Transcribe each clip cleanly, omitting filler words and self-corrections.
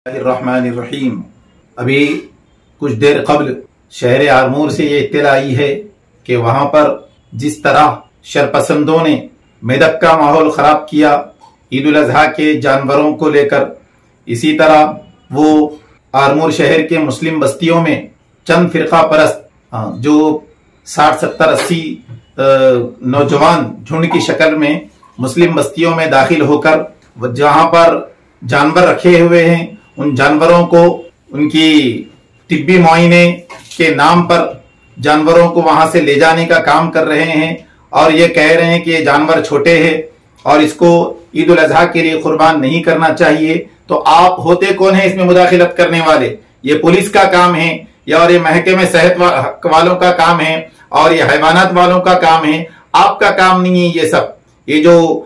रहमानिर्रहीम। अभी कुछ देर कबल शहर आरमूर से ये इत्तला आई है कि वहां पर जिस तरह शरपसंदों ने मेदक का माहौल खराब किया ईद उल अजहा के जानवरों को लेकर, इसी तरह वो आरमूर शहर के मुस्लिम बस्तियों में चंद फिरका परस्त जो 60, 70, 80 नौजवान झुंड की शक्ल में मुस्लिम बस्तियों में दाखिल होकर जहां पर जानवर रखे हुए हैं उन जानवरों को उनकी तिब्बी मुआयने के नाम पर जानवरों को वहां से ले जाने का काम कर रहे हैं और ये कह रहे हैं कि ये जानवर छोटे हैं और इसको ईद उल अजहा के लिए कुर्बान नहीं करना चाहिए। तो आप होते कौन है इसमें मुदाखिलत करने वाले? ये पुलिस का काम है या और ये महकमे सेहत वालों का काम है और ये हैवानात वालों का काम है, आपका काम नहीं है ये सब। ये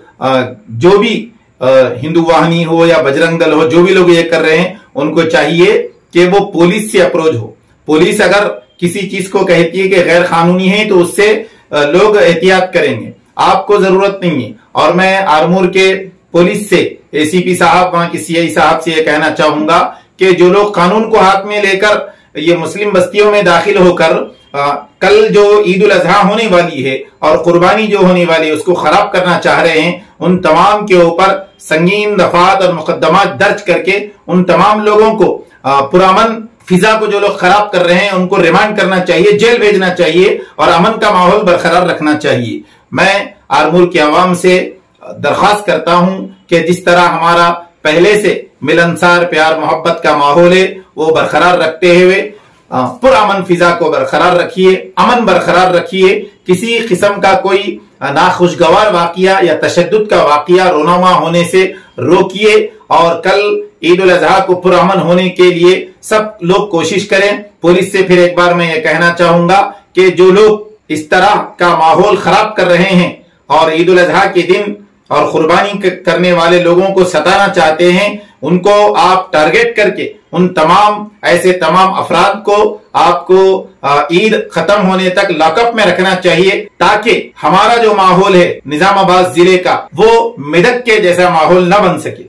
जो भी हिंदू वाहिनी हो या बजरंग दल हो, जो भी लोग ये कर रहे हैं उनको चाहिए कि वो पुलिस से अप्रोच हो। पुलिस अगर किसी चीज को कहती है कि गैर कानूनी है तो उससे लोग एहतियात करेंगे, आपको जरूरत नहीं है। और मैं आरमूर के पुलिस से एसीपी साहब, वहां के सीआई साहब से ये कहना चाहूंगा कि जो लोग कानून को हाथ में लेकर ये मुस्लिम बस्तियों में दाखिल होकर कल जो ईद उल अजहा होने वाली है और कुर्बानी जो होने वाली है उसको खराब करना चाह रहे हैं, उन तमाम के ऊपर संगीन दफात और मुकदमात दर्ज करके उन तमाम लोगों को पुरअमन फिजा को जो लोग खराब कर रहे हैं उनको रिमांड करना चाहिए, जेल भेजना चाहिए और अमन का माहौल बरकरार रखना चाहिए। मैं आरमूर की आवाम से दरख्वास्त करता हूं कि जिस तरह हमारा पहले से मिलनसार प्यार मोहब्बत का माहौल है वो बरकरार रखते हुए पुरअमन फिजा को बरकरार रखिए, अमन बरकरार रखिए। किसी किस्म का कोई नाखुशगवार वाकया या तशद्दुद का वाकया रोनामा होने से रोकिए और कल ईद उल अजहा को पुरअमन होने के लिए सब लोग कोशिश करें। पुलिस से फिर एक बार मैं ये कहना चाहूंगा कि जो लोग इस तरह का माहौल खराब कर रहे हैं और ईद उल अजहा के दिन और कुर्बानी करने वाले लोगों को सताना चाहते हैं, उनको आप टारगेट करके उन ऐसे तमाम अफराद को आपको ईद खत्म होने तक लॉकअप में रखना चाहिए ताकि हमारा जो माहौल है निजामाबाद जिले का वो मेदक के जैसा माहौल न बन सके।